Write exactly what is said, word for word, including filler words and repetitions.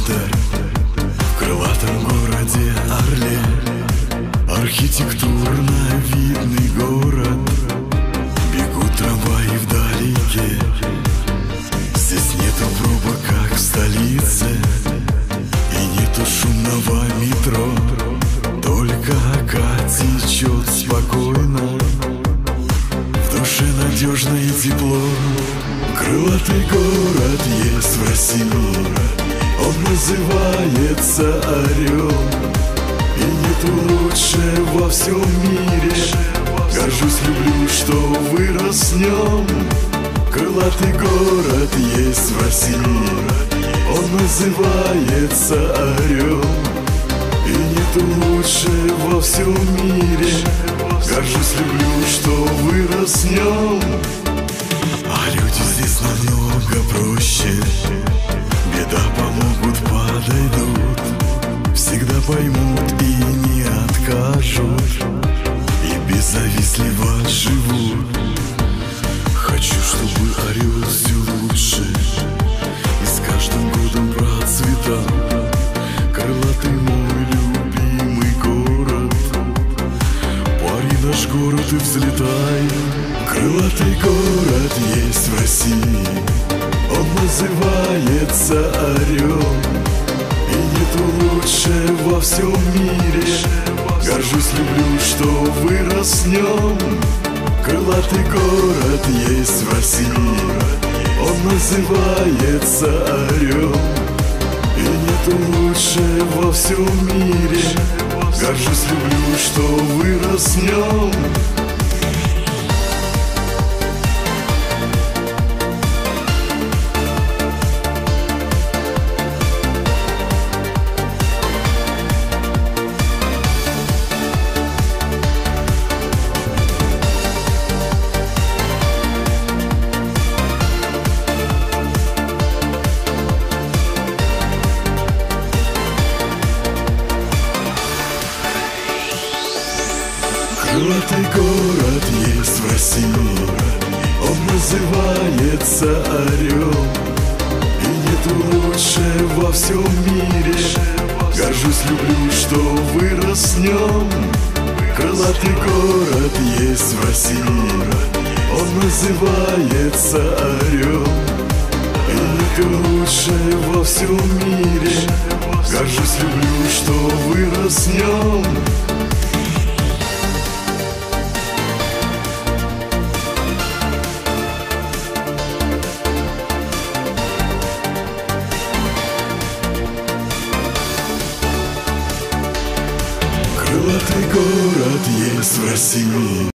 календарь в крылатом городе Орле. Архитектурно видный город, бегут трамваи вдалеке. Здесь нету пробок, как в столице, и нету шумного метро. Только Ока течет спокойно, в душе надежно и тепло. Крылатый город есть в России, он называется Орел. И нету лучше во всем мире, горжусь, люблю, что вырос с нем. Крылатый город есть в России, он называется Орел. И нету лучше во всем мире, горжусь, люблю, что вырос с нем. А люди здесь намного проще, беда помогут, подойдут, всегда поймут и не откажут, и беззавистливо живут. Хочу, чтобы Орел все лучше и с каждым годом процветал. Крылатый мой любимый город, пари наш город и взлетай. Крылатый город есть в России, он называется Орел. И нету лучше во всем мире, горжусь, люблю, что вырос с нем. Крылатый город есть в России, он называется Орел. И нету лучше во всем мире, горжусь, люблю, что вырос с нем. Крылатый город есть в России, он называется Орел. И нету лучше во всем мире, горжусь, люблю, что вырос с нем. Крылатый город есть в России, он называется Орел. И нету лучше во всем мире, горжусь, люблю, что вырос с нем. Крылатый город есть в России.